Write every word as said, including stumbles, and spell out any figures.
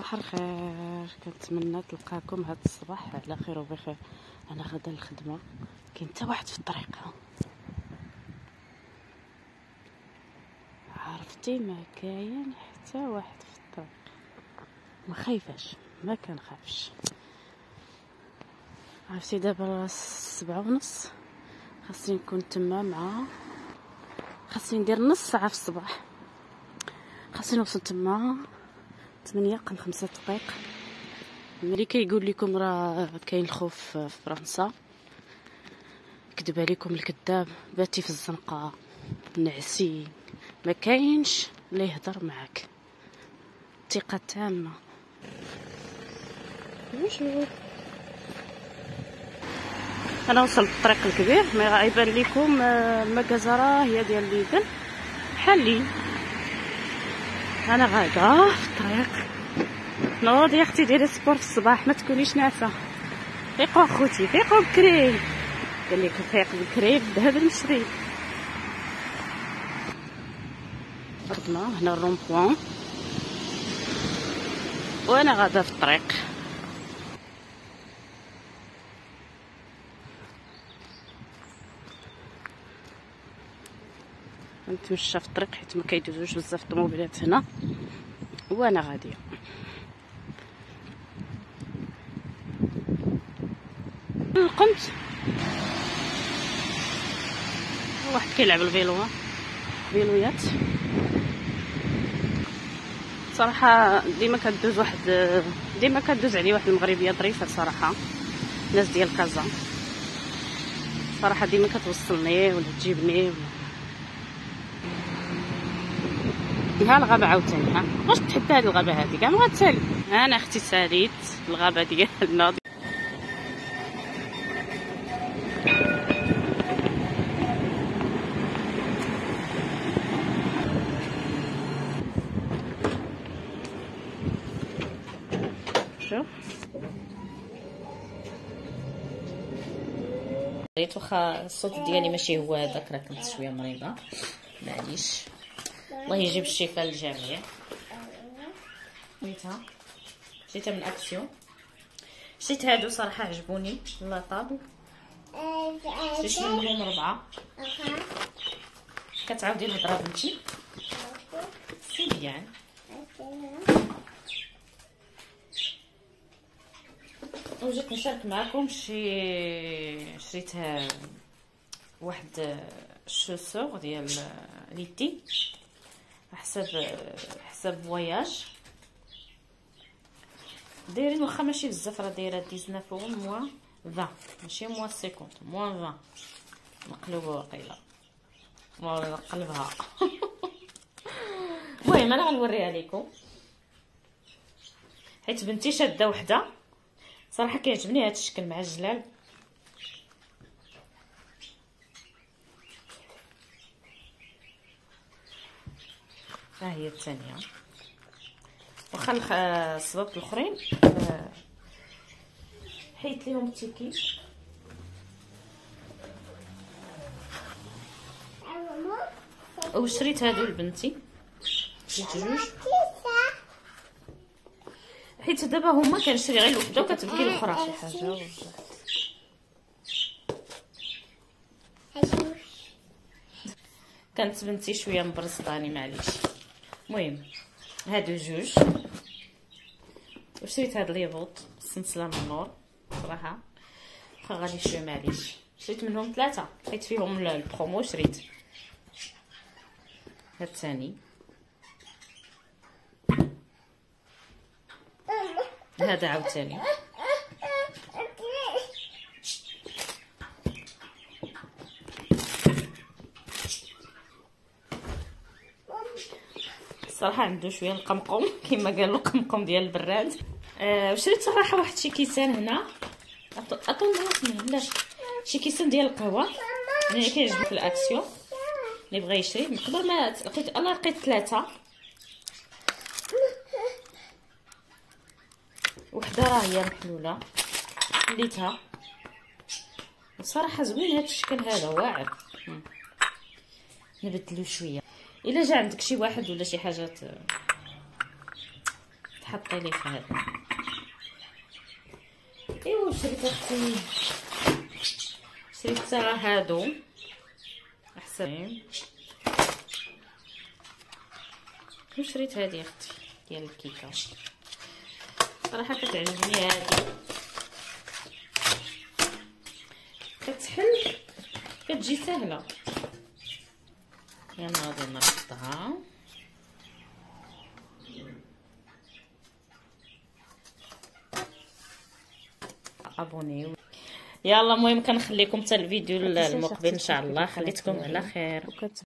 صباح الخير، كنتمنى تلقاكم هذا الصباح على خير وبخير. انا غدا الخدمه، كاين حتى واحد في الطريق. عرفتي ما كاين حتى واحد في الطريق. ما خايفاش، ما كنخافش. عرفتي دابا سبعة ونص، خاصني نكون تما مع خاصني ندير نص ساعه في الصباح. خاصني نوصل تما ثمانية قبل خمسة دقائق. ملي كيقول لكم راه كاين الخوف في فرنسا، كذب عليكم الكذاب. باتي في الزنقه نعسي، ما كاينش اللي يهضر معاك. ثقه تامه. بونجور، انا وصلت الطريق الكبير. ما غايبان لكم المكازره هي ديال ليدل حالي. انا غادا في الطريق. نوض يا اختي ديري سبور في الصباح، ما تكونيش ناعسه. فيقوا اخوتي، فيقوا بكري. قال لك فيق بكري بالذهب المشري. رحنا هنا الرون بوان وانا غادا في الطريق. نتمشى في الطريق حيت ما كيدوزوش بزاف الطوموبيلات هنا وانا غاديه. قمت واحد كيلعب الفيلو، فيلويات. صراحه ديما كدوز واحد ديما كدوز عليه واحد المغربيه ظريفه صراحه، ناس ديال كازا. صراحه ديما كتوصلني ولا تجيبني ولا ها الغابه عاوتاني. ها واش تحب هاد الغابه هادي كاع ما غتسالي. انا اختي ساليت الغابه ديالنا. شوف ريت واخا الصوت ديالي ماشي هو هذاك، راه كنت شويه مريضه، معليش. الله يجيب الشفاء للجميع. شريتها شريتها من اكسيون. شريت هادو صراحه عجبوني لاطابل. شريت منهم ربعه. كتعاودي الهضره بنتي سي بيان. وجيت نشارك معكم شي شريتها واحد الشوسور ديال ليتي حساب حساب فواياج. دايرين واخا ماشي بزاف، راه دايره تسعطاش اورو موا عشرين، ماشي موا خمسين موا عشرين. مقلوبه واقيلا ما نقلبها. المهم انا غنوريها لكم حيت بنتي شاده وحده. صراحه كيعجبني هذا الشكل مع الجلال. ها هي الثانيه. واخا الصباب الاخرين حيت ليهم التيكي. وشريت هادو لبنتي، شريت جوج حيت دابا هما كنشري غير الوحده وكتبكي الاخرى شي حاجه. كانت بنتي شويه مبرصطاني معليش. المهم هادو جوج. وشريت هاد ليفوط السلسله من النور صراحه واخا غالي شويه معليش. شريت منهم ثلاثه حيت فيهم البرومو. شريت هاد الثاني، هذا عاوتاني. صراحه عنده شويه القمقم كما قالوا القمقم ديال البراد. آه وشريت صراحه واحد شي كيسان هنا. اظن اسمه بلاش شي كيسان ديال القهوه اللي كيعجبني في الاكسيون. اللي بغى يشري من قبل ما لقيت انا لقيت ثلاثه. وحده راه هي محلوله خليتها. بصراحه زوين هذا الشكل هذا واعر. نبدلو شويه. الا جا عندك شي واحد ولا شي حاجه تحطي لي في هذا. ايوا شريت اختي، شريت راه هادو احسن، وشريت هذه اختي ديال الكيكه صراحه كتعجبني هذه، كتحل كتجي سهله. انا غادي نربطها. ابونيو. يلا المهم كنخليكم حتى الفيديو المقبل ان شاء الله. خليتكم على خير.